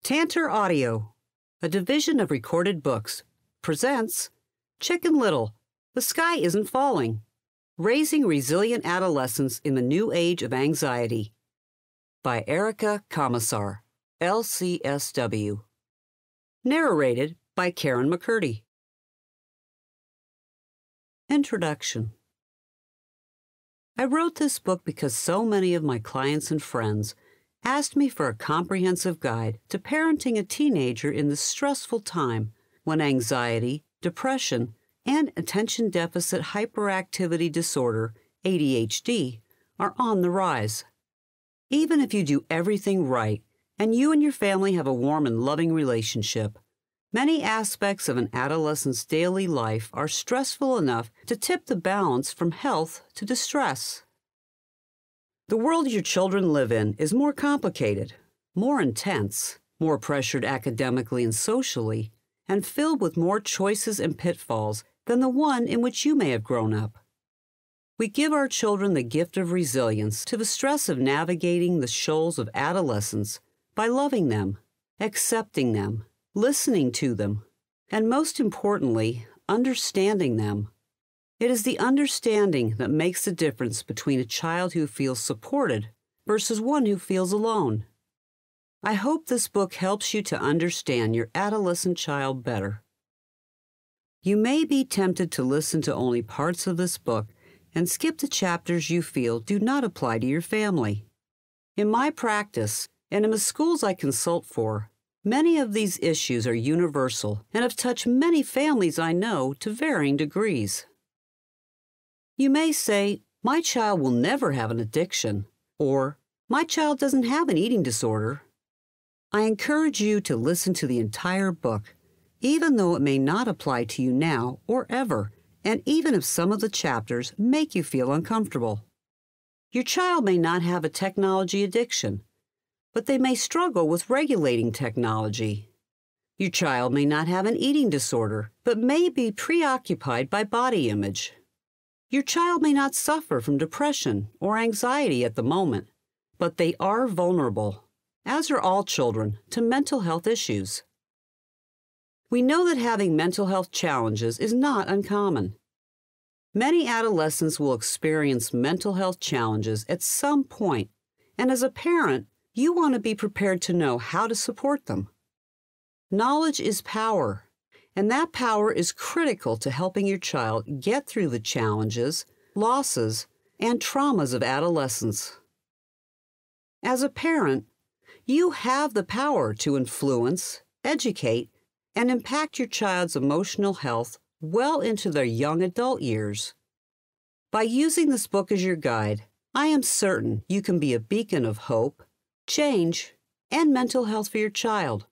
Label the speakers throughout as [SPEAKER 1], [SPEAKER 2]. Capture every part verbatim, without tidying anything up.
[SPEAKER 1] Tantor Audio, a division of Recorded Books, presents Chicken Little, The Sky Isn't Falling, Raising Resilient Adolescents in the New Age of Anxiety, by Erica Komisar, L C S W. Narrated by Kerin McCurdy. Introduction. I wrote this book because so many of my clients and friends asked me for a comprehensive guide to parenting a teenager in this stressful time when anxiety, depression, and attention deficit hyperactivity disorder, A D H D, are on the rise. Even if you do everything right and you and your family have a warm and loving relationship, many aspects of an adolescent's daily life are stressful enough to tip the balance from health to distress. The world your children live in is more complicated, more intense, more pressured academically and socially, and filled with more choices and pitfalls than the one in which you may have grown up. We give our children the gift of resilience to the stress of navigating the shoals of adolescence by loving them, accepting them, listening to them, and most importantly, understanding them. It is the understanding that makes the difference between a child who feels supported versus one who feels alone. I hope this book helps you to understand your adolescent child better. You may be tempted to listen to only parts of this book and skip the chapters you feel do not apply to your family. In my practice, and in the schools I consult for, many of these issues are universal and have touched many families I know to varying degrees. You may say, my child will never have an addiction, or my child doesn't have an eating disorder. I encourage you to listen to the entire book, even though it may not apply to you now or ever, and even if some of the chapters make you feel uncomfortable. Your child may not have a technology addiction, but they may struggle with regulating technology. Your child may not have an eating disorder, but may be preoccupied by body image. Your child may not suffer from depression or anxiety at the moment, but they are vulnerable, as are all children, to mental health issues. We know that having mental health challenges is not uncommon. Many adolescents will experience mental health challenges at some point, and as a parent, you want to be prepared to know how to support them. Knowledge is power. And that power is critical to helping your child get through the challenges, losses, and traumas of adolescence. As a parent, you have the power to influence, educate, and impact your child's emotional health well into their young adult years. By using this book as your guide, I am certain you can be a beacon of hope, change, and mental health for your child.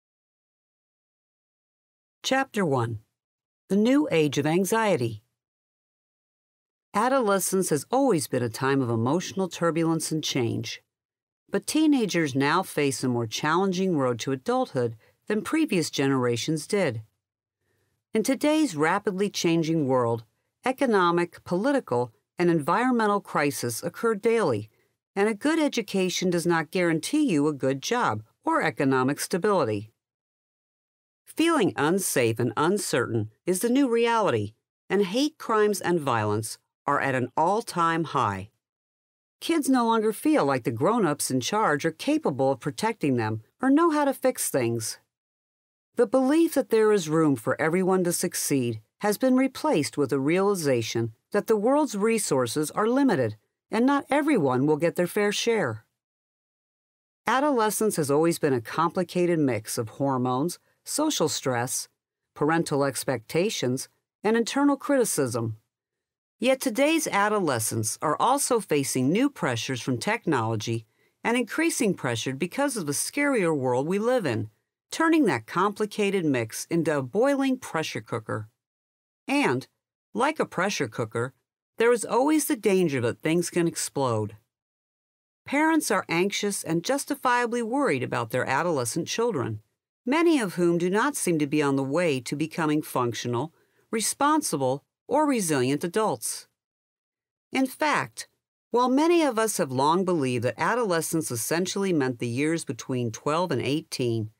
[SPEAKER 1] Chapter one. The New Age of Anxiety. Adolescence has always been a time of emotional turbulence and change, but teenagers now face a more challenging road to adulthood than previous generations did. In today's rapidly changing world, economic, political, and environmental crises occur daily, and a good education does not guarantee you a good job or economic stability. Feeling unsafe and uncertain is the new reality, and hate crimes and violence are at an all-time high. Kids no longer feel like the grown-ups in charge are capable of protecting them or know how to fix things. The belief that there is room for everyone to succeed has been replaced with a realization that the world's resources are limited and not everyone will get their fair share. Adolescence has always been a complicated mix of hormones, social stress, parental expectations, and internal criticism. Yet today's adolescents are also facing new pressures from technology and increasing pressure because of the scarier world we live in, turning that complicated mix into a boiling pressure cooker. And, like a pressure cooker, there is always the danger that things can explode. Parents are anxious and justifiably worried about their adolescent children, many of whom do not seem to be on the way to becoming functional, responsible, or resilient adults. In fact, while many of us have long believed that adolescence essentially meant the years between twelve and eighteen,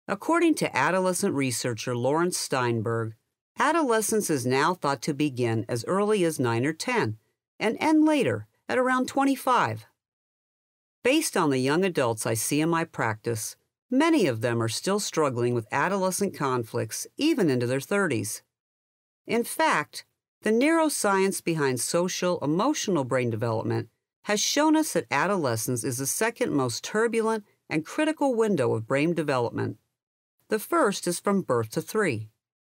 [SPEAKER 1] According to adolescent researcher Lawrence Steinberg, adolescence is now thought to begin as early as nine or ten and end later at around twenty-five. Based on the young adults I see in my practice, many of them are still struggling with adolescent conflicts even into their thirties. In fact, the neuroscience behind social, emotional brain development has shown us that adolescence is the second most turbulent and critical window of brain development. The first is from birth to three.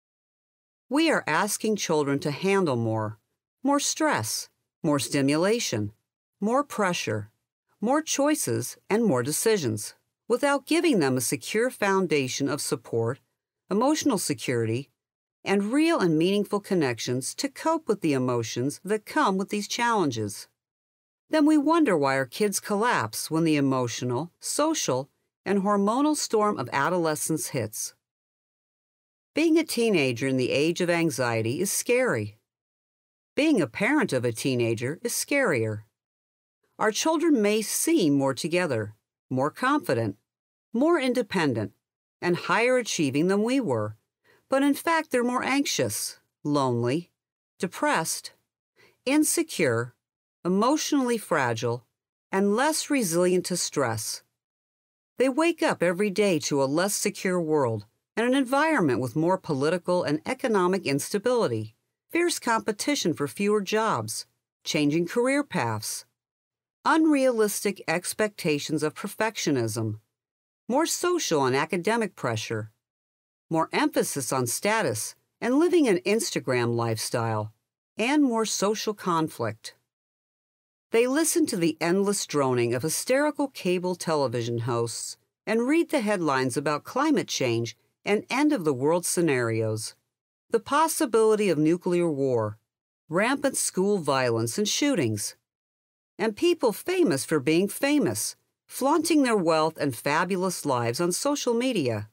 [SPEAKER 1] We are asking children to handle more, more stress, more stimulation, more pressure, more choices, and more decisions, without giving them a secure foundation of support, emotional security, and real and meaningful connections to cope with the emotions that come with these challenges. Then we wonder why our kids collapse when the emotional, social, and hormonal storm of adolescence hits. Being a teenager in the age of anxiety is scary. Being a parent of a teenager is scarier. Our children may seem more together, more confident, more independent, and higher achieving than we were, but in fact they're more anxious, lonely, depressed, insecure, emotionally fragile, and less resilient to stress. They wake up every day to a less secure world and an environment with more political and economic instability, fierce competition for fewer jobs, changing career paths, unrealistic expectations of perfectionism, more social and academic pressure, more emphasis on status and living an Instagram lifestyle, and more social conflict. They listen to the endless droning of hysterical cable television hosts and read the headlines about climate change and end-of-the-world scenarios, the possibility of nuclear war, rampant school violence and shootings, and people famous for being famous, flaunting their wealth and fabulous lives on social media.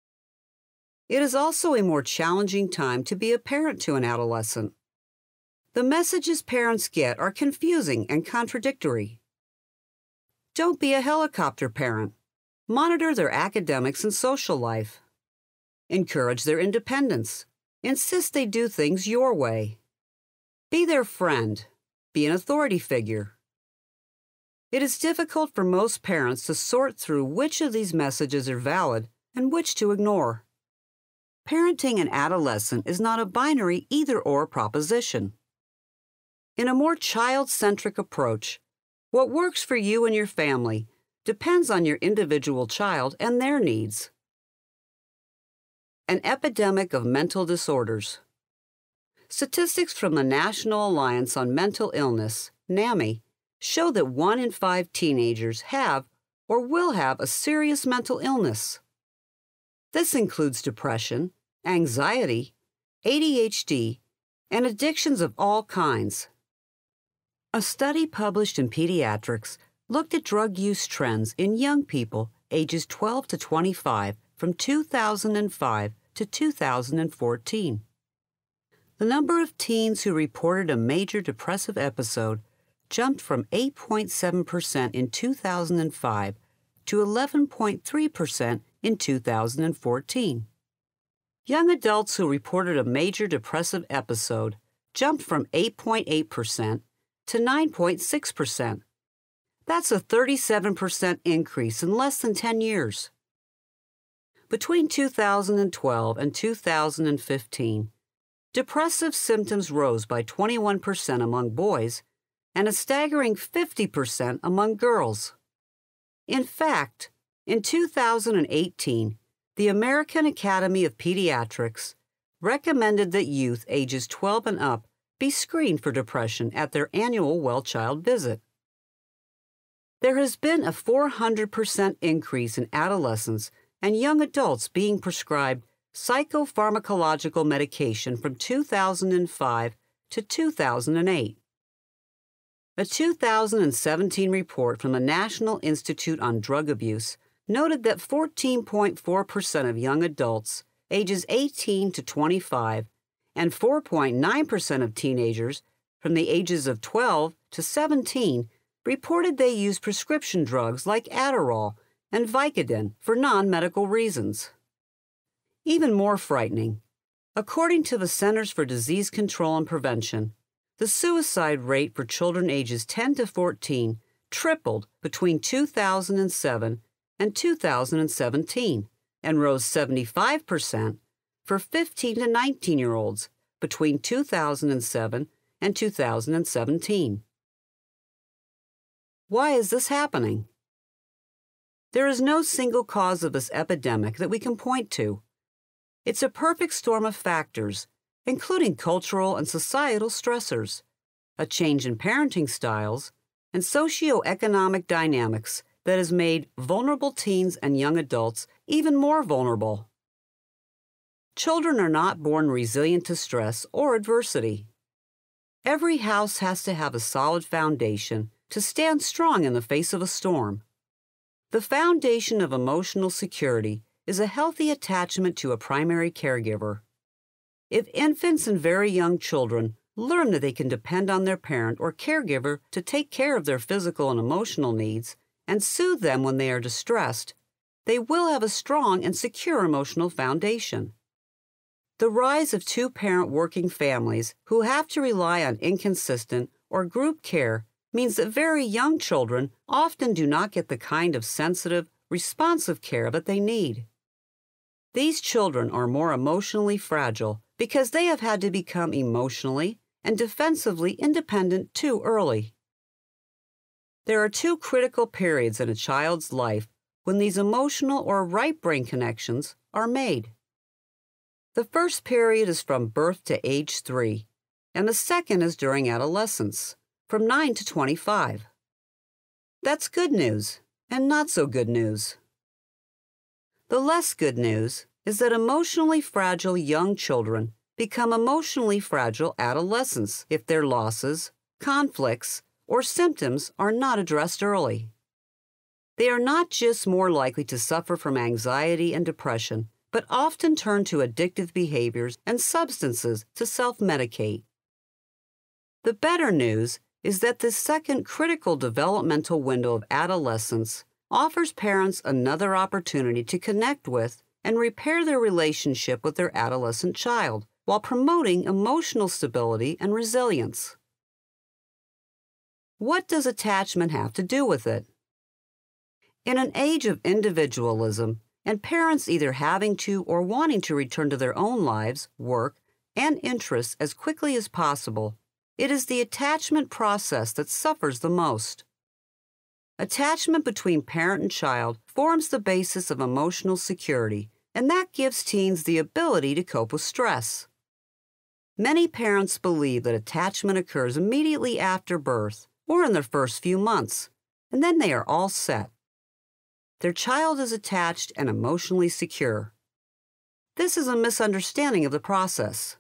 [SPEAKER 1] It is also a more challenging time to be a parent to an adolescent. The messages parents get are confusing and contradictory. Don't be a helicopter parent. Monitor their academics and social life. Encourage their independence. Insist they do things your way. Be their friend. Be an authority figure. It is difficult for most parents to sort through which of these messages are valid and which to ignore. Parenting an adolescent is not a binary either-or proposition. In a more child-centric approach, what works for you and your family depends on your individual child and their needs. An epidemic of mental disorders. Statistics from the National Alliance on Mental Illness, NAMI, show that one in five teenagers have or will have a serious mental illness. This includes depression, anxiety, A D H D, and addictions of all kinds. A study published in Pediatrics looked at drug use trends in young people ages twelve to twenty-five from two thousand five to two thousand fourteen. The number of teens who reported a major depressive episode jumped from eight point seven percent in two thousand five to eleven point three percent in two thousand fourteen. Young adults who reported a major depressive episode jumped from eight point eight percent to nine point six percent. That's a thirty-seven percent increase in less than ten years. Between two thousand twelve and two thousand fifteen, depressive symptoms rose by twenty-one percent among boys and a staggering fifty percent among girls. In fact, in two thousand eighteen, the American Academy of Pediatrics recommended that youth ages twelve and up be screened for depression at their annual well-child visit. There has been a four hundred percent increase in adolescents and young adults being prescribed psychopharmacological medication from two thousand five to two thousand eight. A two thousand seventeen report from the National Institute on Drug Abuse noted that fourteen point four percent of young adults ages eighteen to twenty-five and four point nine percent of teenagers from the ages of twelve to seventeen reported they used prescription drugs like Adderall and Vicodin for non-medical reasons. Even more frightening, according to the Centers for Disease Control and Prevention, the suicide rate for children ages ten to fourteen tripled between two thousand seven and two thousand seventeen and rose seventy-five percent for fifteen to nineteen-year-olds between two thousand seven and two thousand seventeen. Why is this happening? There is no single cause of this epidemic that we can point to. It's a perfect storm of factors, including cultural and societal stressors, a change in parenting styles, and socioeconomic dynamics that has made vulnerable teens and young adults even more vulnerable. Children are not born resilient to stress or adversity. Every house has to have a solid foundation to stand strong in the face of a storm. The foundation of emotional security is a healthy attachment to a primary caregiver. If infants and very young children learn that they can depend on their parent or caregiver to take care of their physical and emotional needs and soothe them when they are distressed, they will have a strong and secure emotional foundation. The rise of two-parent working families who have to rely on inconsistent or group care means that very young children often do not get the kind of sensitive, responsive care that they need. These children are more emotionally fragile because they have had to become emotionally and defensively independent too early. There are two critical periods in a child's life when these emotional or right brain connections are made. The first period is from birth to age three, and the second is during adolescence, from nine to twenty-five. That's good news, and not so good news. The less good news is that emotionally fragile young children become emotionally fragile adolescents if their losses, conflicts, or symptoms are not addressed early. They are not just more likely to suffer from anxiety and depression, but often turn to addictive behaviors and substances to self-medicate. The better news is that this second critical developmental window of adolescence offers parents another opportunity to connect with and repair their relationship with their adolescent child while promoting emotional stability and resilience. What does attachment have to do with it? In an age of individualism, and parents either having to or wanting to return to their own lives, work, and interests as quickly as possible, it is the attachment process that suffers the most. Attachment between parent and child forms the basis of emotional security, and that gives teens the ability to cope with stress. Many parents believe that attachment occurs immediately after birth or in their first few months, and then they are all set. Their child is attached and emotionally secure. This is a misunderstanding of the process.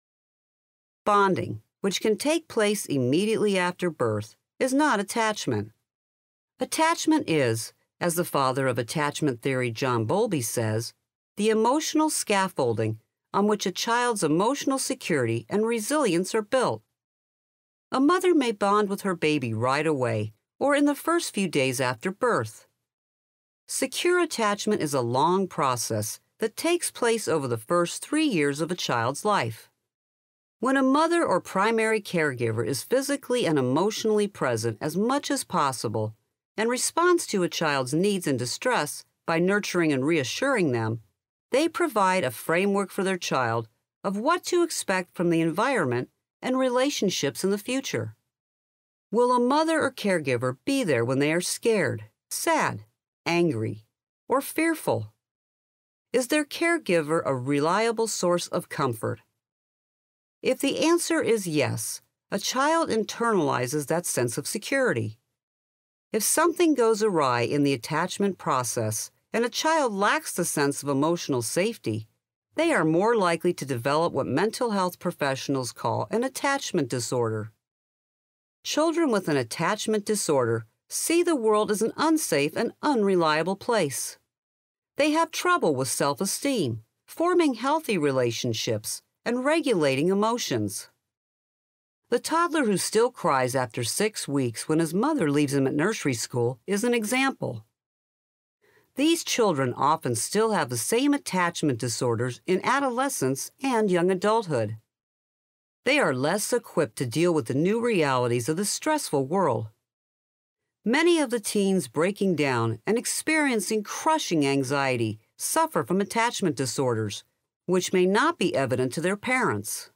[SPEAKER 1] Bonding, which can take place immediately after birth, is not attachment. Attachment is, as the father of attachment theory John Bowlby says, the emotional scaffolding on which a child's emotional security and resilience are built. A mother may bond with her baby right away or in the first few days after birth. Secure attachment is a long process that takes place over the first three years of a child's life. When a mother or primary caregiver is physically and emotionally present as much as possible and responds to a child's needs and distress by nurturing and reassuring them, they provide a framework for their child of what to expect from the environment and relationships in the future. Will a mother or caregiver be there when they are scared, sad, angry, or fearful? Is their caregiver a reliable source of comfort? If the answer is yes, a child internalizes that sense of security. If something goes awry in the attachment process and a child lacks the sense of emotional safety, they are more likely to develop what mental health professionals call an attachment disorder. Children with an attachment disorder see the world as an unsafe and unreliable place. They have trouble with self-esteem, forming healthy relationships, and regulating emotions. The toddler who still cries after six weeks when his mother leaves him at nursery school is an example. These children often still have the same attachment disorders in adolescence and young adulthood. They are less equipped to deal with the new realities of the stressful world. Many of the teens breaking down and experiencing crushing anxiety suffer from attachment disorders, which may not be evident to their parents.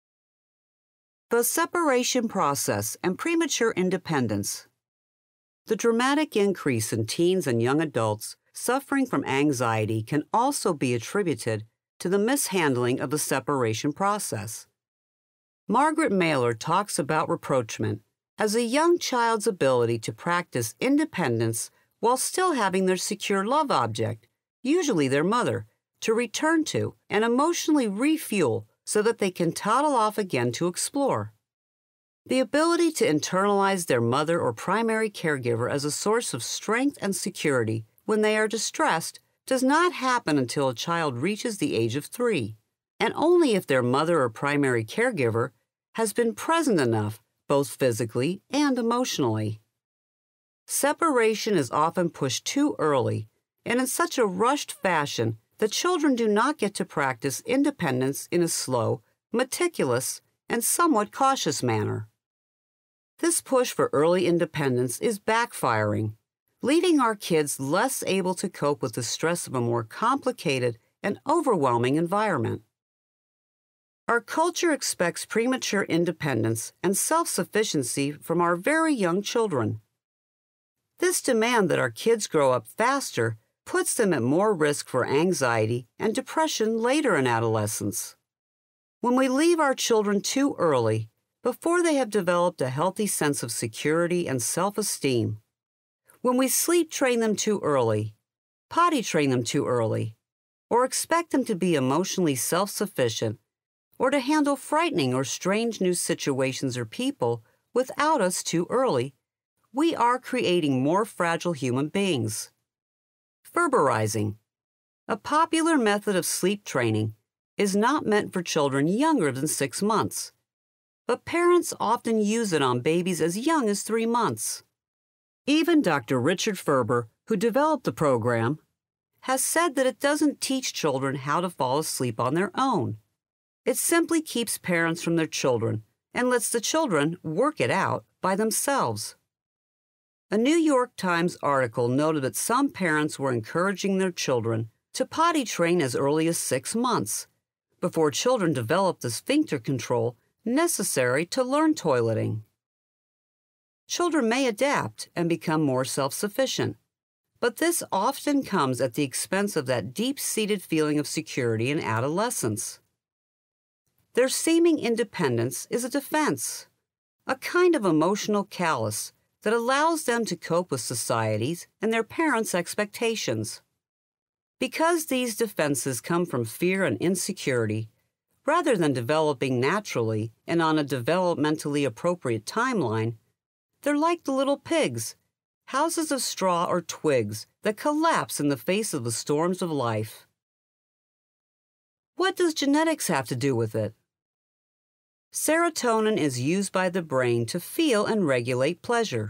[SPEAKER 1] The separation process and premature independence. The dramatic increase in teens and young adults suffering from anxiety can also be attributed to the mishandling of the separation process. Margaret Mailer talks about rapprochement as a young child's ability to practice independence while still having their secure love object, usually their mother, to return to and emotionally refuel so that they can toddle off again to explore. The ability to internalize their mother or primary caregiver as a source of strength and security when they are distressed does not happen until a child reaches the age of three, and only if their mother or primary caregiver has been present enough, both physically and emotionally. Separation is often pushed too early and in such a rushed fashion that children do not get to practice independence in a slow, meticulous, and somewhat cautious manner. This push for early independence is backfiring, leaving our kids less able to cope with the stress of a more complicated and overwhelming environment. Our culture expects premature independence and self-sufficiency from our very young children. This demand that our kids grow up faster puts them at more risk for anxiety and depression later in adolescence. When we leave our children too early, before they have developed a healthy sense of security and self-esteem, when we sleep train them too early, potty train them too early, or expect them to be emotionally self-sufficient, or to handle frightening or strange new situations or people without us too early, we are creating more fragile human beings. Ferberizing, a popular method of sleep training, is not meant for children younger than six months, but parents often use it on babies as young as three months. Even Doctor Richard Ferber, who developed the program, has said that it doesn't teach children how to fall asleep on their own. It simply keeps parents from their children and lets the children work it out by themselves. A New York Times article noted that some parents were encouraging their children to potty train as early as six months, before children develop the sphincter control necessary to learn toileting. Children may adapt and become more self-sufficient, but this often comes at the expense of that deep-seated feeling of security in adolescence. Their seeming independence is a defense, a kind of emotional callus that allows them to cope with society's and their parents' expectations. Because these defenses come from fear and insecurity, rather than developing naturally and on a developmentally appropriate timeline, they're like the little pigs, houses of straw or twigs that collapse in the face of the storms of life. What does genetics have to do with it? Serotonin is used by the brain to feel and regulate pleasure.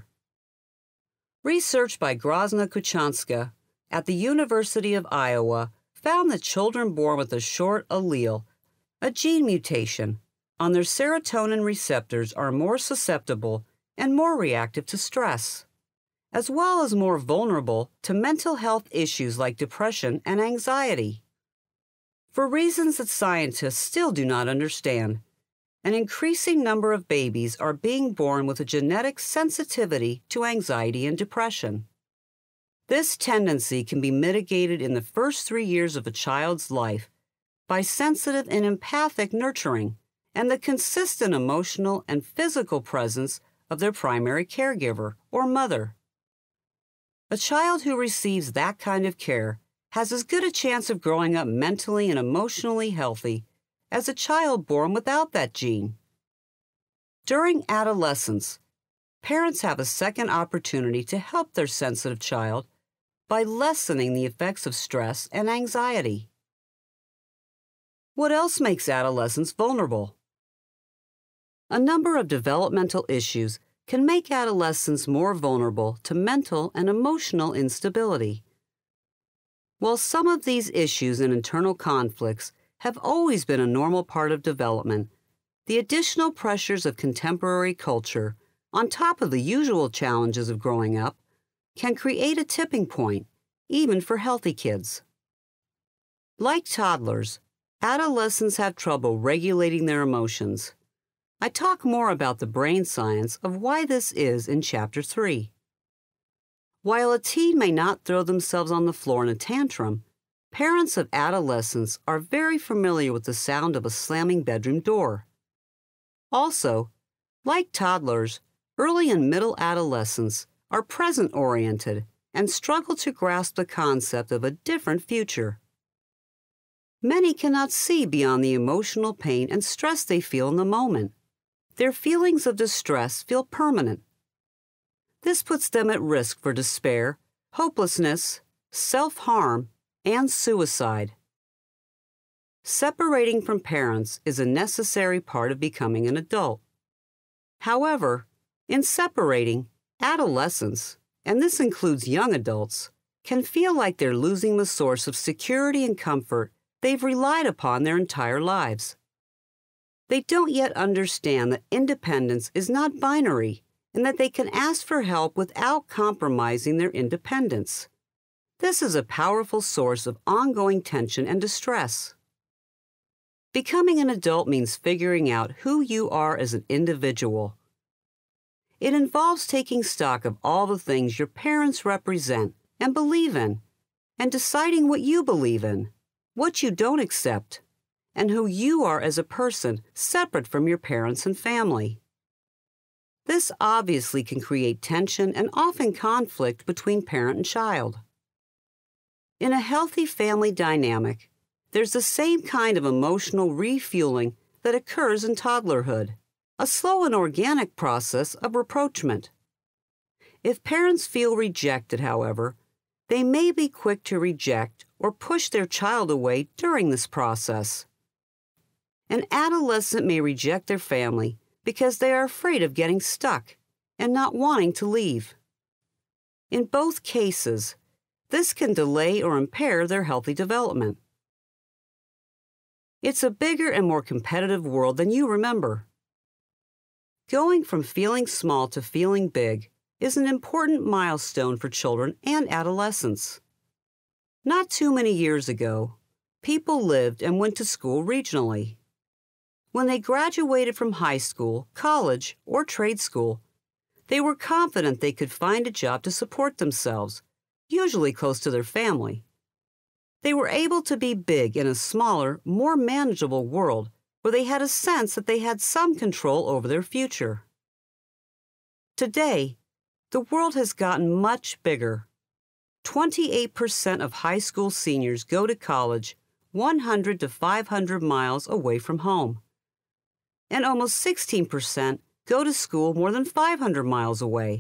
[SPEAKER 1] Research by Grozna Kuchanska at the University of Iowa found that children born with a short allele, a gene mutation, on their serotonin receptors are more susceptible and more reactive to stress, as well as more vulnerable to mental health issues like depression and anxiety. For reasons that scientists still do not understand, an increasing number of babies are being born with a genetic sensitivity to anxiety and depression. This tendency can be mitigated in the first three years of a child's life by sensitive and empathic nurturing and the consistent emotional and physical presence of their primary caregiver or mother. A child who receives that kind of care has as good a chance of growing up mentally and emotionally healthy as a child born without that gene. During adolescence, parents have a second opportunity to help their sensitive child by lessening the effects of stress and anxiety. What else makes adolescents vulnerable? A number of developmental issues can make adolescents more vulnerable to mental and emotional instability. While some of these issues and internal conflicts have always been a normal part of development, the additional pressures of contemporary culture, on top of the usual challenges of growing up, can create a tipping point, even for healthy kids. Like toddlers, adolescents have trouble regulating their emotions. I talk more about the brain science of why this is in Chapter three. While a teen may not throw themselves on the floor in a tantrum, parents of adolescents are very familiar with the sound of a slamming bedroom door. Also, like toddlers, early and middle adolescents are present-oriented and struggle to grasp the concept of a different future. Many cannot see beyond the emotional pain and stress they feel in the moment. Their feelings of distress feel permanent. This puts them at risk for despair, hopelessness, self-harm, and suicide. Separating from parents is a necessary part of becoming an adult. However, in separating, adolescents, and this includes young adults, can feel like they're losing the source of security and comfort they've relied upon their entire lives. They don't yet understand that independence is not binary and that they can ask for help without compromising their independence. This is a powerful source of ongoing tension and distress. Becoming an adult means figuring out who you are as an individual. It involves taking stock of all the things your parents represent and believe in, and deciding what you believe in, what you don't accept, and who you are as a person separate from your parents and family. This obviously can create tension and often conflict between parent and child. In a healthy family dynamic, there's the same kind of emotional refueling that occurs in toddlerhood, a slow and organic process of rapprochement. If parents feel rejected, however, they may be quick to reject or push their child away during this process. An adolescent may reject their family because they are afraid of getting stuck and not wanting to leave. In both cases, this can delay or impair their healthy development. It's a bigger and more competitive world than you remember. Going from feeling small to feeling big is an important milestone for children and adolescents. Not too many years ago, people lived and went to school regionally. When they graduated from high school, college, or trade school, they were confident they could find a job to support themselves, usually close to their family. They were able to be big in a smaller, more manageable world where they had a sense that they had some control over their future. Today, the world has gotten much bigger. twenty-eight percent of high school seniors go to college one hundred to five hundred miles away from home, and almost sixteen percent go to school more than five hundred miles away.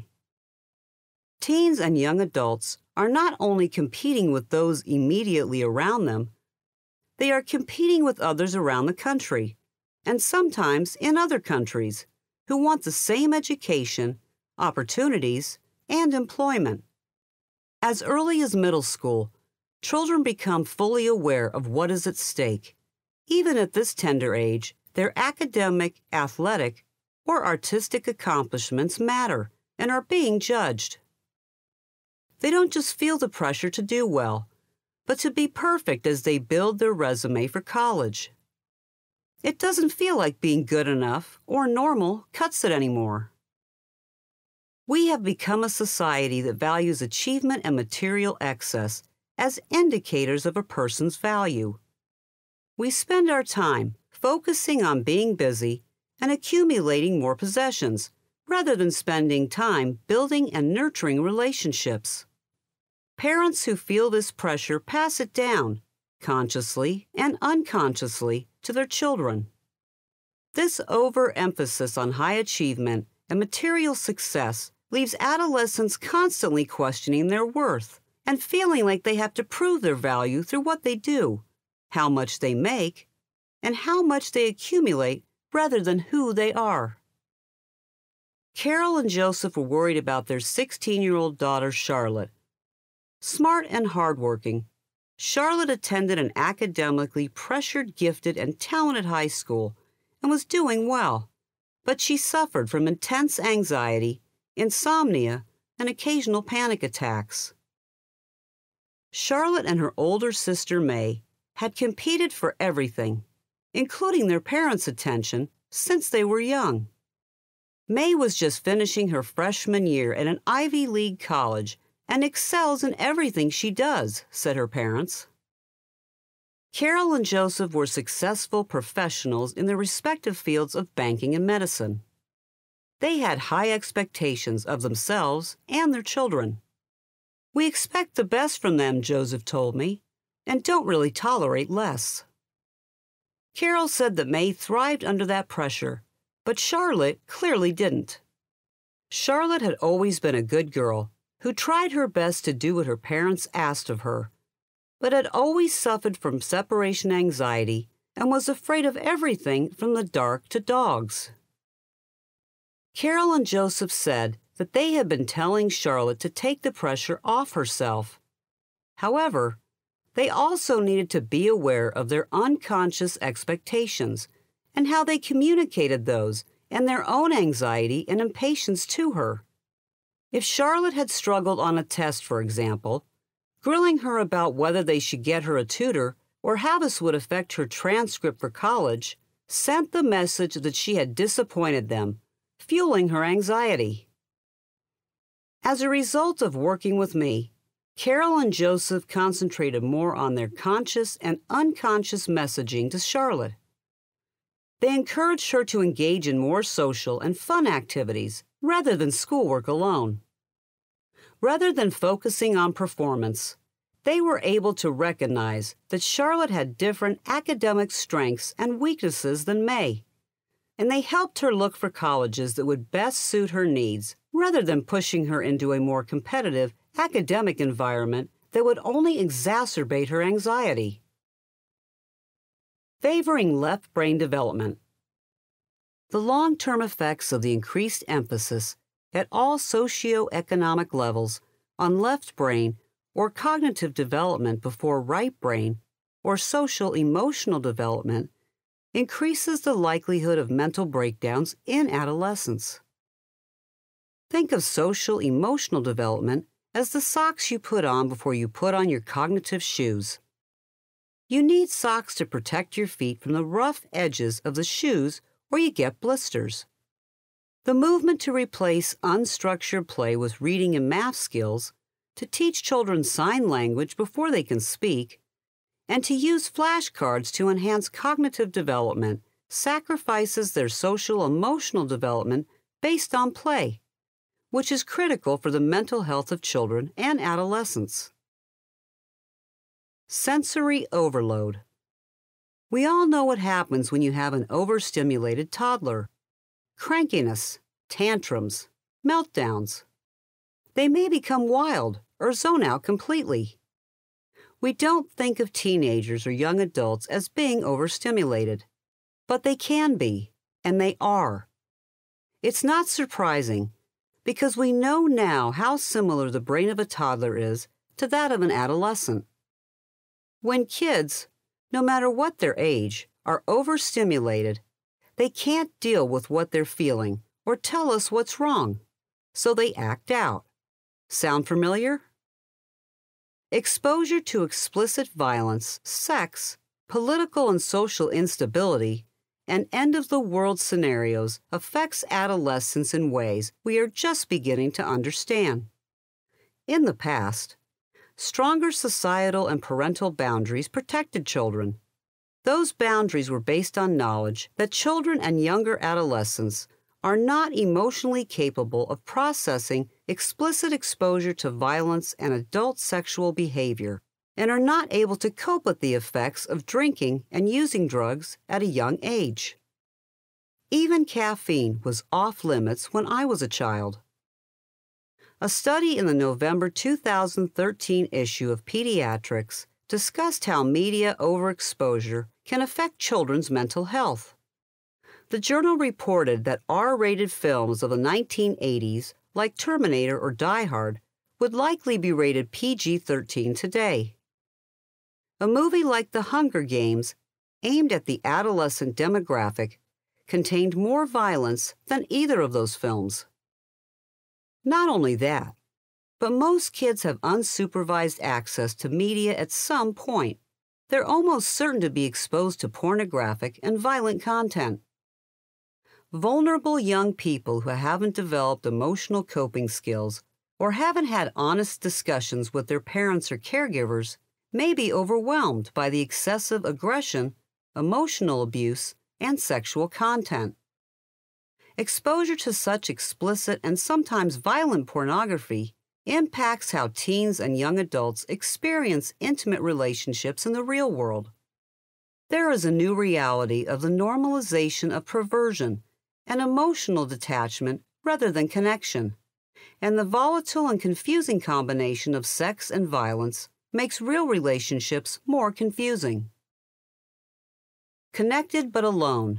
[SPEAKER 1] Teens and young adults are not only competing with those immediately around them, they are competing with others around the country, and sometimes in other countries, who want the same education, opportunities, and employment. As early as middle school, children become fully aware of what is at stake. Even at this tender age, their academic, athletic, or artistic accomplishments matter and are being judged. They don't just feel the pressure to do well, but to be perfect as they build their resume for college. It doesn't feel like being good enough or normal cuts it anymore. We have become a society that values achievement and material excess as indicators of a person's value. We spend our time focusing on being busy and accumulating more possessions, rather than spending time building and nurturing relationships. Parents who feel this pressure pass it down, consciously and unconsciously, to their children. This overemphasis on high achievement and material success leaves adolescents constantly questioning their worth and feeling like they have to prove their value through what they do, how much they make, and how much they accumulate rather than who they are. Carol and Joseph were worried about their sixteen-year-old daughter, Charlotte. Smart and hardworking, Charlotte attended an academically pressured, gifted, and talented high school and was doing well, but she suffered from intense anxiety, insomnia, and occasional panic attacks. Charlotte and her older sister May had competed for everything, including their parents' attention, since they were young. May was just finishing her freshman year at an Ivy League college and excels in everything she does, said her parents. Carol and Joseph were successful professionals in their respective fields of banking and medicine. They had high expectations of themselves and their children. We expect the best from them, Joseph told me, and don't really tolerate less. Carol said that May thrived under that pressure, but Charlotte clearly didn't. Charlotte had always been a good girl who tried her best to do what her parents asked of her, but had always suffered from separation anxiety and was afraid of everything from the dark to dogs. Carol and Joseph said that they had been telling Charlotte to take the pressure off herself. However, they also needed to be aware of their unconscious expectations and how they communicated those and their own anxiety and impatience to her. If Charlotte had struggled on a test, for example, grilling her about whether they should get her a tutor or how this would affect her transcript for college sent the message that she had disappointed them, fueling her anxiety. As a result of working with me, Carol and Joseph concentrated more on their conscious and unconscious messaging to Charlotte. They encouraged her to engage in more social and fun activities rather than schoolwork alone. Rather than focusing on performance, they were able to recognize that Charlotte had different academic strengths and weaknesses than May, and they helped her look for colleges that would best suit her needs rather than pushing her into a more competitive academic environment that would only exacerbate her anxiety. Favoring left brain development. The long-term effects of the increased emphasis at all socioeconomic levels on left brain or cognitive development before right brain or social-emotional development increases the likelihood of mental breakdowns in adolescence. Think of social-emotional development as the socks you put on before you put on your cognitive shoes. You need socks to protect your feet from the rough edges of the shoes or you get blisters. The movement to replace unstructured play with reading and math skills, to teach children sign language before they can speak, and to use flashcards to enhance cognitive development sacrifices their social-emotional development based on play, which is critical for the mental health of children and adolescents. Sensory overload. We all know what happens when you have an overstimulated toddler. Crankiness, tantrums, meltdowns. They may become wild or zone out completely. We don't think of teenagers or young adults as being overstimulated, but they can be, and they are. It's not surprising, because we know now how similar the brain of a toddler is to that of an adolescent. When kids, no matter what their age, are overstimulated, they can't deal with what they're feeling or tell us what's wrong, so they act out. Sound familiar? Exposure to explicit violence, sex, political and social instability, and end-of-the-world scenarios affects adolescents in ways we are just beginning to understand. In the past, stronger societal and parental boundaries protected children. Those boundaries were based on knowledge that children and younger adolescents are not emotionally capable of processing explicit exposure to violence and adult sexual behavior, and are not able to cope with the effects of drinking and using drugs at a young age. Even caffeine was off limits when I was a child. A study in the November two thousand thirteen issue of Pediatrics discussed how media overexposure can affect children's mental health. The journal reported that R-rated films of the nineteen eighties, like Terminator or Die Hard, would likely be rated P G thirteen today. A movie like The Hunger Games, aimed at the adolescent demographic, contained more violence than either of those films. Not only that, but most kids have unsupervised access to media at some point. They're almost certain to be exposed to pornographic and violent content. Vulnerable young people who haven't developed emotional coping skills or haven't had honest discussions with their parents or caregivers may be overwhelmed by the excessive aggression, emotional abuse, and sexual content. Exposure to such explicit and sometimes violent pornography impacts how teens and young adults experience intimate relationships in the real world. There is a new reality of the normalization of perversion and emotional detachment rather than connection, and the volatile and confusing combination of sex and violence makes real relationships more confusing. Connected but alone.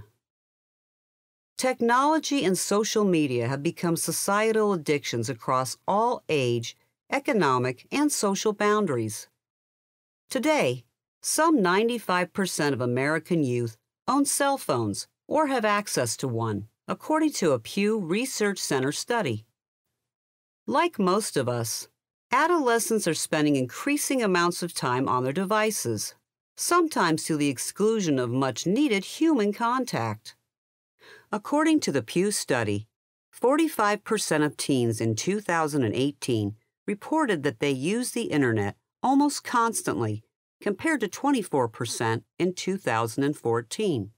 [SPEAKER 1] Technology and social media have become societal addictions across all age, economic, and social boundaries. Today, some ninety-five percent of American youth own cell phones or have access to one, according to a Pew Research Center study. Like most of us, adolescents are spending increasing amounts of time on their devices, sometimes to the exclusion of much-needed human contact. According to the Pew study, forty-five percent of teens in two thousand eighteen reported that they use the Internet almost constantly, compared to twenty-four percent in two thousand fourteen.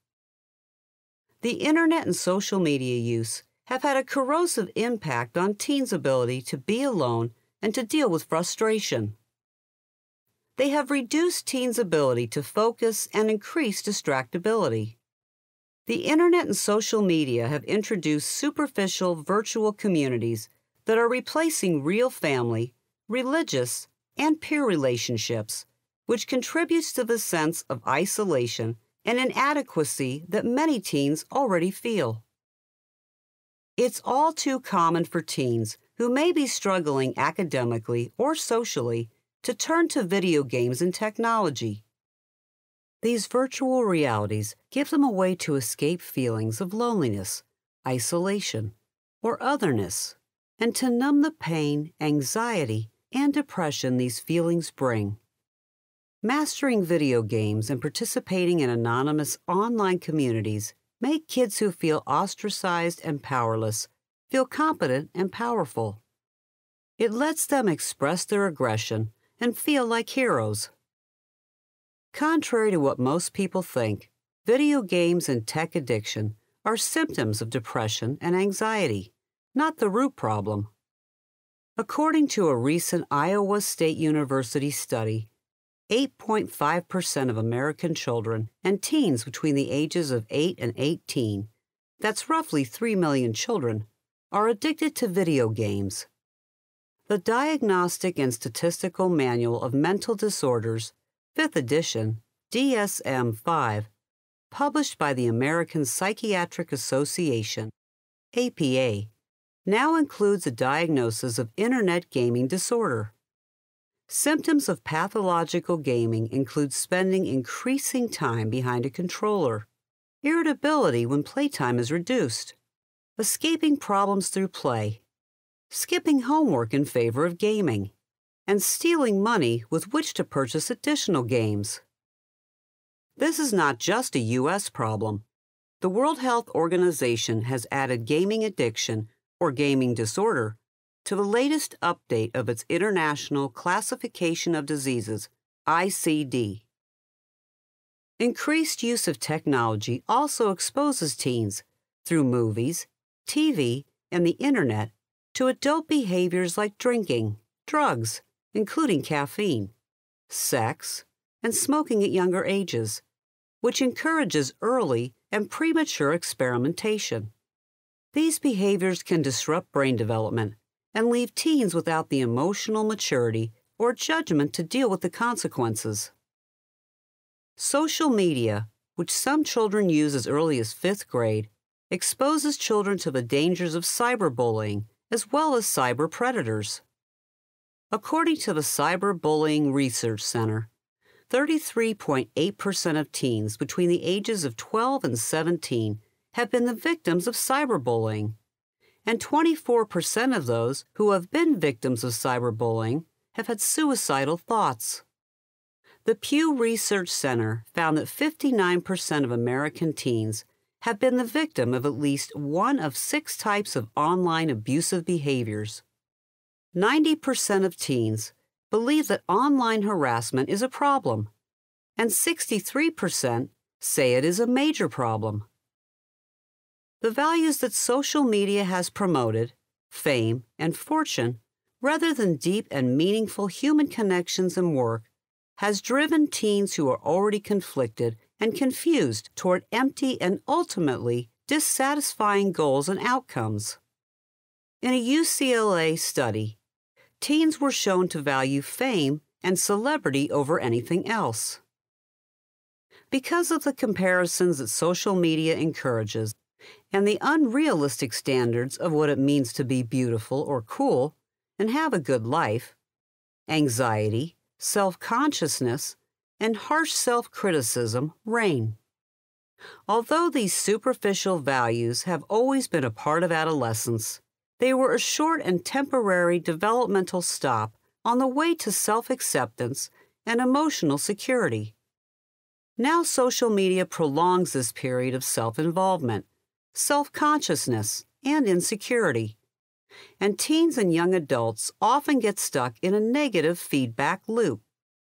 [SPEAKER 1] The Internet and social media use have had a corrosive impact on teens' ability to be alone and to deal with frustration. They have reduced teens' ability to focus and increased distractibility. The Internet and social media have introduced superficial virtual communities that are replacing real family, religious, and peer relationships, which contributes to the sense of isolation and inadequacy that many teens already feel. It's all too common for teens who may be struggling academically or socially to turn to video games and technology. These virtual realities give them a way to escape feelings of loneliness, isolation, or otherness, and to numb the pain, anxiety, and depression these feelings bring. Mastering video games and participating in anonymous online communities make kids who feel ostracized and powerless feel competent and powerful. It lets them express their aggression and feel like heroes. Contrary to what most people think, video games and tech addiction are symptoms of depression and anxiety, not the root problem. According to a recent Iowa State University study, eight point five percent of American children and teens between the ages of eight and eighteen, that's roughly three million children, are addicted to video games. The Diagnostic and Statistical Manual of Mental Disorders, fifth edition, D S M five, published by the American Psychiatric Association, A P A, now includes a diagnosis of Internet gaming disorder. Symptoms of pathological gaming include spending increasing time behind a controller, irritability when playtime is reduced, escaping problems through play, skipping homework in favor of gaming, and stealing money with which to purchase additional games. This is not just a U S problem. The World Health Organization has added gaming addiction, or gaming disorder, to the latest update of its International Classification of Diseases, I C D. Increased use of technology also exposes teens, through movies, T V, and the Internet, to adult behaviors like drinking, drugs, including caffeine, sex, and smoking at younger ages, which encourages early and premature experimentation. These behaviors can disrupt brain development and leave teens without the emotional maturity or judgment to deal with the consequences. Social media, which some children use as early as fifth grade, exposes children to the dangers of cyberbullying as well as cyber predators. According to the Cyberbullying Research Center, thirty-three point eight percent of teens between the ages of twelve and seventeen have been the victims of cyberbullying, and twenty-four percent of those who have been victims of cyberbullying have had suicidal thoughts. The Pew Research Center found that fifty-nine percent of American teens have been the victim of at least one of six types of online abusive behaviors. ninety percent of teens believe that online harassment is a problem, and sixty-three percent say it is a major problem. The values that social media has promoted, fame and fortune, rather than deep and meaningful human connections and work, has driven teens who are already conflicted and confused toward empty and ultimately dissatisfying goals and outcomes. In a U C L A study, teens were shown to value fame and celebrity over anything else. Because of the comparisons that social media encourages and the unrealistic standards of what it means to be beautiful or cool and have a good life, anxiety, self-consciousness, and harsh self-criticism reign. Although these superficial values have always been a part of adolescence, they were a short and temporary developmental stop on the way to self-acceptance and emotional security. Now social media prolongs this period of self-involvement, self-consciousness, and insecurity, and teens and young adults often get stuck in a negative feedback loop.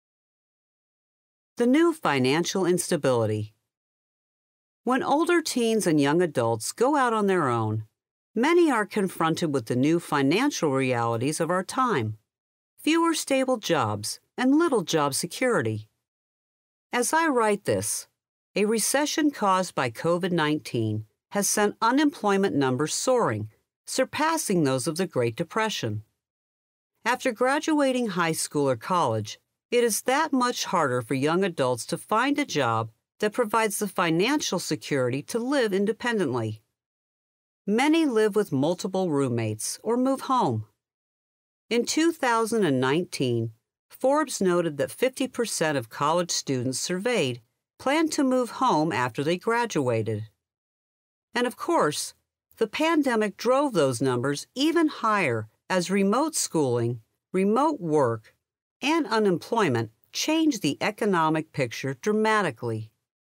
[SPEAKER 1] The new financial instability. When older teens and young adults go out on their own, many are confronted with the new financial realities of our time: fewer stable jobs and little job security. As I write this, a recession caused by COVID nineteen has sent unemployment numbers soaring, surpassing those of the Great Depression. After graduating high school or college, it is that much harder for young adults to find a job that provides the financial security to live independently. Many live with multiple roommates or move home. In two thousand nineteen, Forbes noted that fifty percent of college students surveyed planned to move home after they graduated. And of course, the pandemic drove those numbers even higher as remote schooling, remote work, and unemployment changed the economic picture dramatically.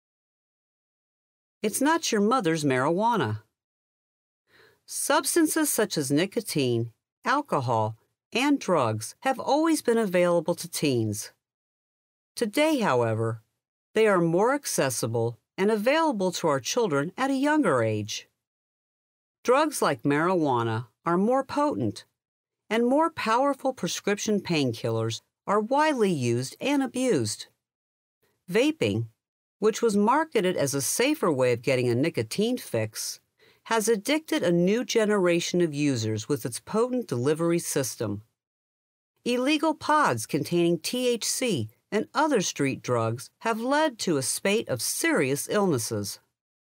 [SPEAKER 1] It's not your mother's marijuana. Substances such as nicotine, alcohol, and drugs have always been available to teens. Today, however, they are more accessible and available to our children at a younger age. Drugs like marijuana are more potent, and more powerful prescription painkillers are widely used and abused. Vaping, which was marketed as a safer way of getting a nicotine fix, has addicted a new generation of users with its potent delivery system. Illegal pods containing T H C and other street drugs have led to a spate of serious illnesses.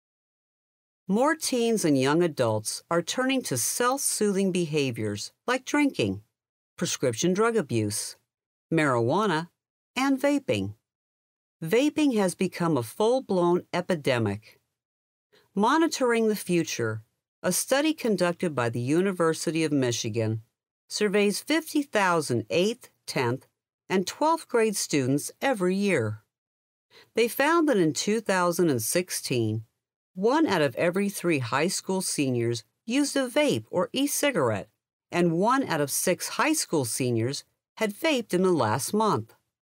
[SPEAKER 1] More teens and young adults are turning to self-soothing behaviors like drinking, prescription drug abuse, marijuana, and vaping. Vaping has become a full-blown epidemic. Monitoring the Future, a study conducted by the University of Michigan, surveys fifty thousand eighth, tenth, and twelfth grade students every year. They found that in two thousand sixteen, one out of every three high school seniors used a vape or e-cigarette, and one out of six high school seniors had vaped in the last month.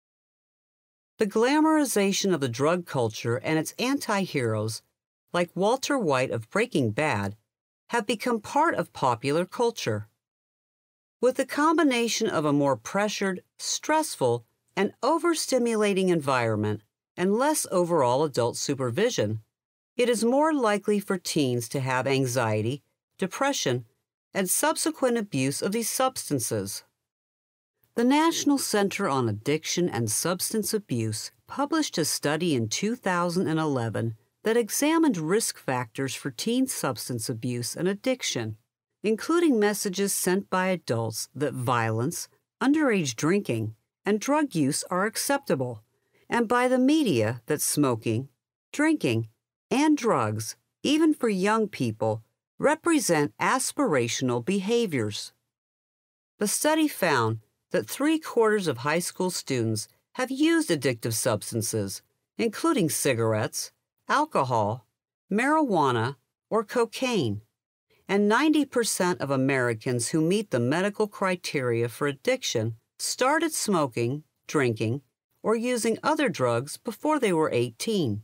[SPEAKER 1] The glamorization of the drug culture and its anti-heroes, like Walter White of Breaking Bad, have become part of popular culture. With the combination of a more pressured, stressful, and overstimulating environment and less overall adult supervision, it is more likely for teens to have anxiety, depression, and subsequent abuse of these substances. The National Center on Addiction and Substance Abuse published a study in two thousand eleven that examined risk factors for teen substance abuse and addiction, including messages sent by adults that violence, underage drinking, and drug use are acceptable, and by the media that smoking, drinking, and drugs, even for young people, represent aspirational behaviors. The study found that three-quarters of high school students have used addictive substances, including cigarettes, alcohol, marijuana, or cocaine, and ninety percent of Americans who meet the medical criteria for addiction started smoking, drinking, or using other drugs before they were eighteen.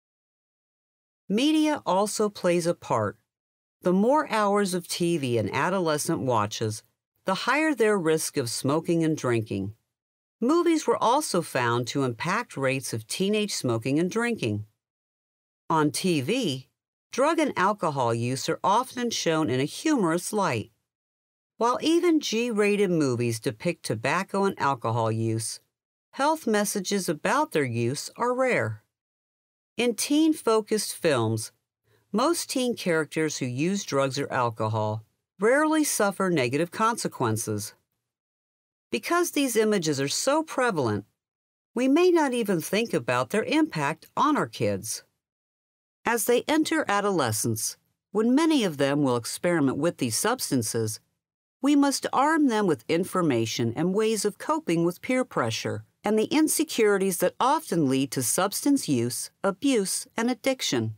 [SPEAKER 1] Media also plays a part. The more hours of T V an adolescent watches, the higher their risk of smoking and drinking. Movies were also found to impact rates of teenage smoking and drinking. On T V, drug and alcohol use are often shown in a humorous light. While even G-rated movies depict tobacco and alcohol use, health messages about their use are rare. In teen-focused films, most teen characters who use drugs or alcohol rarely suffer negative consequences. Because these images are so prevalent, we may not even think about their impact on our kids. As they enter adolescence, when many of them will experiment with these substances, we must arm them with information and ways of coping with peer pressure and the insecurities that often lead to substance use, abuse, and addiction.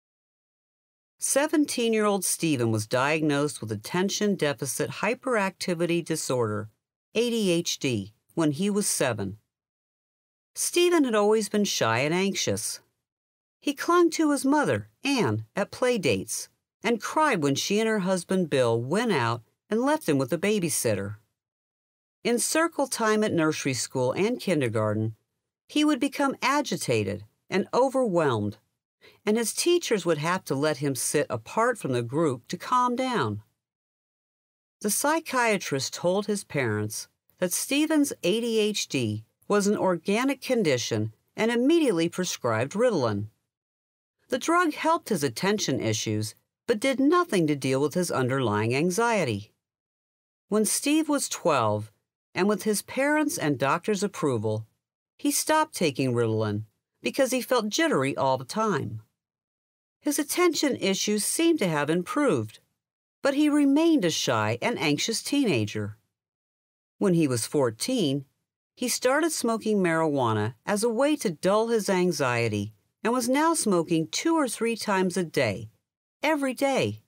[SPEAKER 1] seventeen-year-old Stephen was diagnosed with attention deficit hyperactivity disorder, A D H D, when he was seven. Stephen had always been shy and anxious. He clung to his mother, Anne, at play dates, and cried when she and her husband Bill went out and left him with a babysitter. In circle time at nursery school and kindergarten, he would become agitated and overwhelmed, and his teachers would have to let him sit apart from the group to calm down. The psychiatrist told his parents that Stephen's A D H D was an organic condition and immediately prescribed Ritalin. The drug helped his attention issues, but did nothing to deal with his underlying anxiety. When Steve was twelve, and with his parents' and doctor's approval, he stopped taking Ritalin because he felt jittery all the time. His attention issues seemed to have improved, but he remained a shy and anxious teenager. When he was fourteen, he started smoking marijuana as a way to dull his anxiety and was now smoking two or three times a day, every day.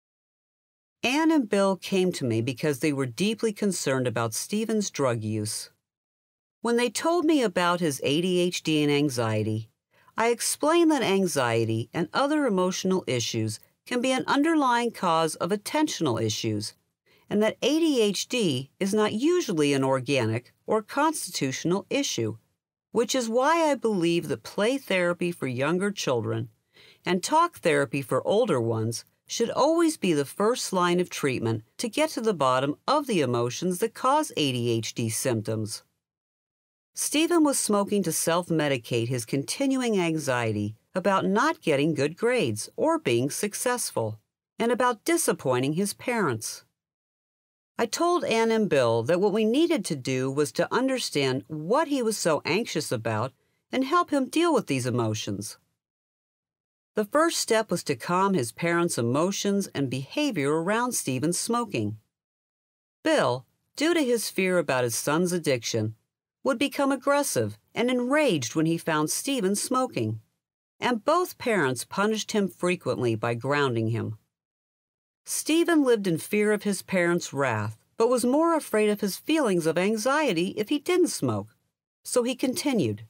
[SPEAKER 1] Anne and Bill came to me because they were deeply concerned about Stephen's drug use. When they told me about his A D H D and anxiety, I explained that anxiety and other emotional issues can be an underlying cause of attentional issues, and that A D H D is not usually an organic or constitutional issue, which is why I believe that play therapy for younger children and talk therapy for older ones should always be the first line of treatment to get to the bottom of the emotions that cause A D H D symptoms. Stephen was smoking to self-medicate his continuing anxiety about not getting good grades or being successful, and about disappointing his parents. I told Anne and Bill that what we needed to do was to understand what he was so anxious about and help him deal with these emotions. The first step was to calm his parents' emotions and behavior around Stephen's smoking. Bill, due to his fear about his son's addiction, would become aggressive and enraged when he found Stephen smoking, and both parents punished him frequently by grounding him. Stephen lived in fear of his parents' wrath, but was more afraid of his feelings of anxiety if he didn't smoke, so he continued.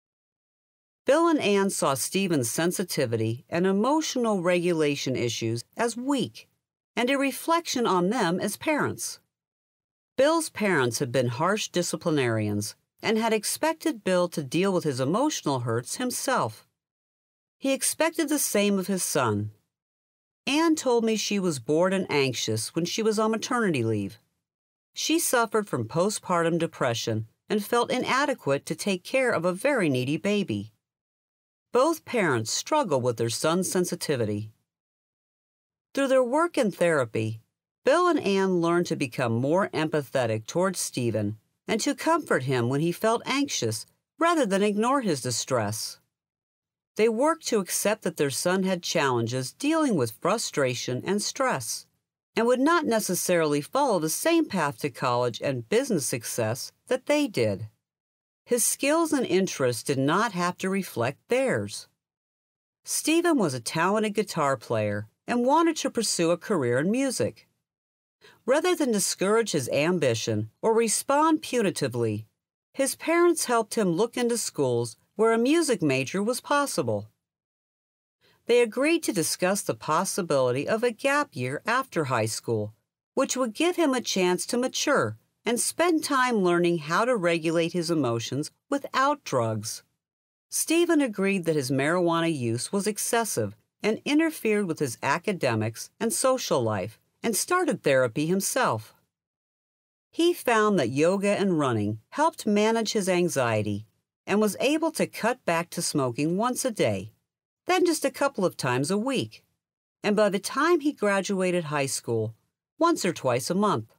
[SPEAKER 1] Bill and Anne saw Stephen's sensitivity and emotional regulation issues as weak, and a reflection on them as parents. Bill's parents had been harsh disciplinarians and had expected Bill to deal with his emotional hurts himself. He expected the same of his son. Anne told me she was bored and anxious when she was on maternity leave. She suffered from postpartum depression and felt inadequate to take care of a very needy baby. Both parents struggle with their son's sensitivity. Through their work in therapy, Bill and Anne learned to become more empathetic towards Stephen and to comfort him when he felt anxious rather than ignore his distress. They worked to accept that their son had challenges dealing with frustration and stress, and would not necessarily follow the same path to college and business success that they did. His skills and interests did not have to reflect theirs. Stephen was a talented guitar player and wanted to pursue a career in music. Rather than discourage his ambition or respond punitively, his parents helped him look into schools where a music major was possible. They agreed to discuss the possibility of a gap year after high school, which would give him a chance to mature and spend time learning how to regulate his emotions without drugs. Stephen agreed that his marijuana use was excessive and interfered with his academics and social life, and started therapy himself. He found that yoga and running helped manage his anxiety and was able to cut back to smoking once a day, then just a couple of times a week, and by the time he graduated high school, once or twice a month.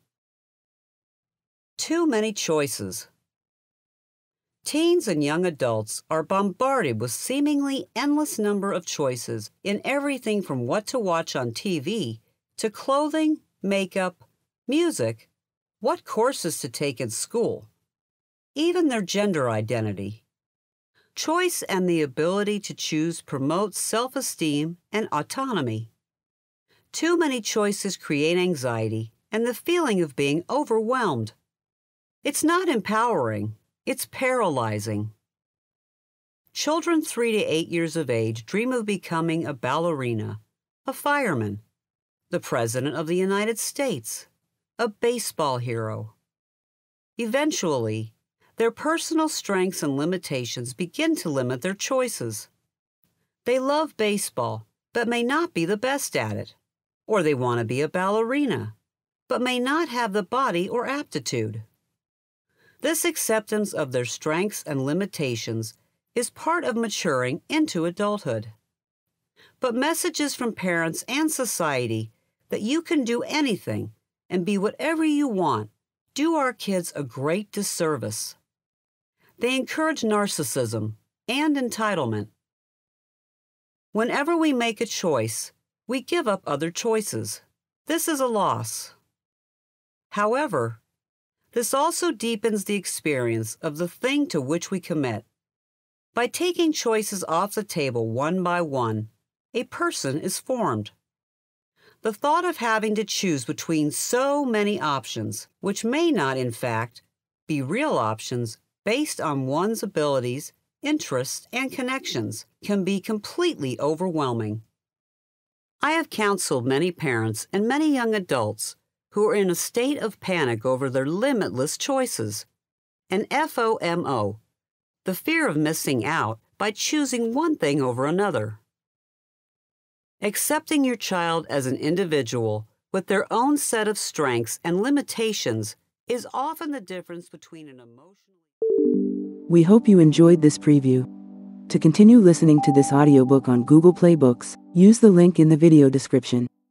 [SPEAKER 1] Too many choices. Teens and young adults are bombarded with seemingly endless number of choices in everything from what to watch on T V to clothing, makeup, music, what courses to take in school, even their gender identity. Choice and the ability to choose promotes self-esteem and autonomy. Too many choices create anxiety and the feeling of being overwhelmed. It's not empowering. It's paralyzing. Children three to eight years of age dream of becoming a ballerina, a fireman, the President of the United States, a baseball hero. Eventually, their personal strengths and limitations begin to limit their choices. They love baseball, but may not be the best at it, or they want to be a ballerina, but may not have the body or aptitude. This acceptance of their strengths and limitations is part of maturing into adulthood. But messages from parents and society that you can do anything and be whatever you want do our kids a great disservice. They encourage narcissism and entitlement. Whenever we make a choice, we give up other choices. This is a loss. However, this also deepens the experience of the thing to which we commit. By taking choices off the table one by one, a person is formed. The thought of having to choose between so many options, which may not, in fact, be real options based on one's abilities, interests, and connections, can be completely overwhelming. I have counseled many parents and many young adults who are in a state of panic over their limitless choices, and FOMO, the fear of missing out by choosing one thing over another. Accepting your child as an individual with their own set of strengths and limitations is often the difference between an emotional...
[SPEAKER 2] We hope you enjoyed this preview. To continue listening to this audiobook on Google Play Books, use the link in the video description.